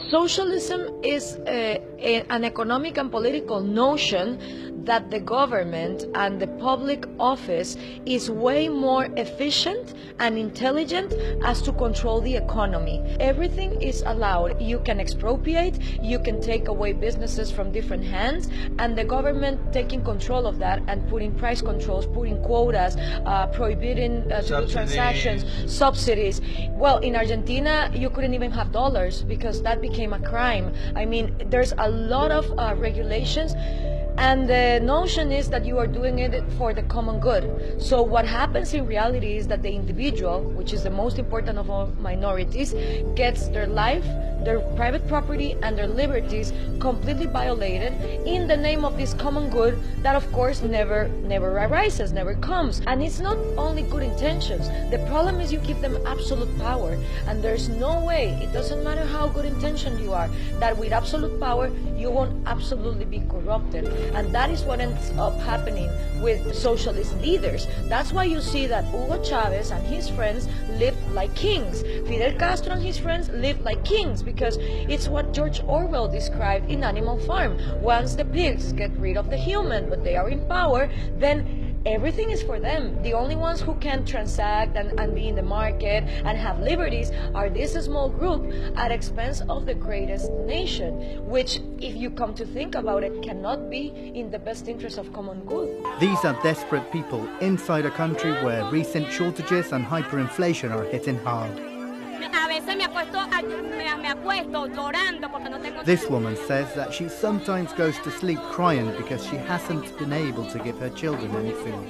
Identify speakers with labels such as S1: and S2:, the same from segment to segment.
S1: Socialism is an economic and political notion that the government and the public office is way more efficient and intelligent as to control the economy. Everything is allowed. You can expropriate, you can take away businesses from different hands, and the government taking control of that and putting price controls, putting quotas, prohibiting to do transactions, subsidies. Well, in Argentina, you couldn't even have dollars because that became a crime. I mean, there's a lot of regulations. And the notion is that you are doing it for the common good. So what happens in reality is that the individual, which is the most important of all minorities, gets their life, their private property, and their liberties completely violated in the name of this common good that, of course, never arises, never comes. And it's not only good intentions. The problem is you give them absolute power. And there's no way, it doesn't matter how good intentioned you are, that with absolute power, you won't absolutely be corrupted. And that is what ends up happening with socialist leaders. That's why you see that Hugo Chavez and his friends lived like kings. Fidel Castro and his friends lived like kings, because it's what George Orwell described in Animal Farm. Once the pigs get rid of the human, but they are in power, then everything is for them. The only ones who can transact and be in the market and have liberties are this small group at expense of the greatest nation, which, if you come to think about it, cannot be in the best interest of common good.
S2: These are desperate people inside a country where recent shortages and hyperinflation are hitting hard. This woman says that she sometimes goes to sleep crying because she hasn't been able to give her children any food.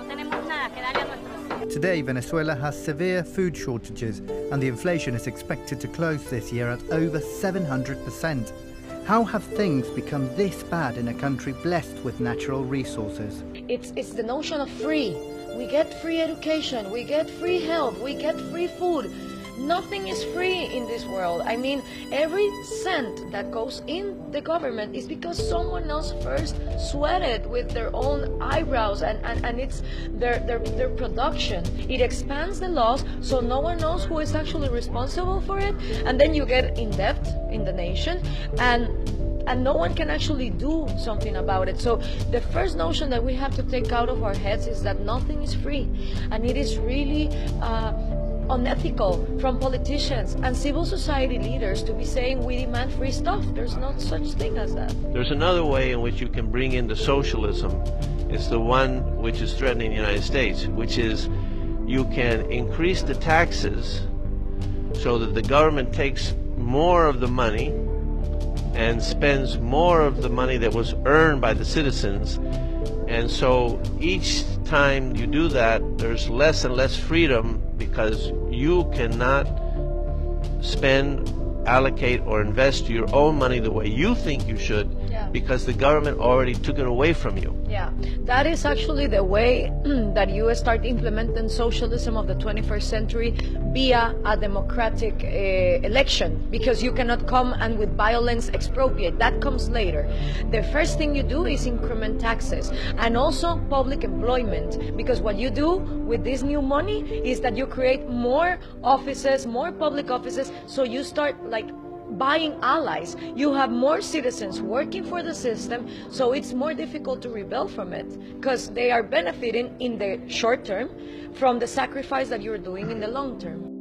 S2: Today, Venezuela has severe food shortages, and the inflation is expected to close this year at over 700%. How have things become this bad in a country blessed with natural resources?
S1: It's the notion of free. We get free education, we get free health, we get free food. Nothing is free in this world. I mean, every cent that goes in the government is because someone else first sweated with their own eyebrows, and it's their production. It expands the laws so no one knows who is actually responsible for it, and then you get in debt in the nation, and no one can actually do something about it. So the first notion that we have to take out of our heads is that nothing is free, and it is really unethical from politicians and civil society leaders to be saying we demand free stuff. There's no such thing as that.
S3: There's another way in which you can bring in the socialism. It's the one which is threatening the United States, which is you can increase the taxes so that the government takes more of the money and spends more of the money that was earned by the citizens. And so each time you do that, there's less and less freedom, because you cannot spend, allocate, or invest your own money the way you think you should, because the government already took it away from you.
S1: Yeah, that is actually the way that you start implementing socialism of the 21st century via a democratic election, because you cannot come and with violence expropriate. That comes later. The first thing you do is increment taxes and also public employment, because what you do with this new money is that you create more offices, more public offices, so you start like buying allies. You have more citizens working for the system, so it's more difficult to rebel from it, because they are benefiting in the short term from the sacrifice that you're doing in the long term.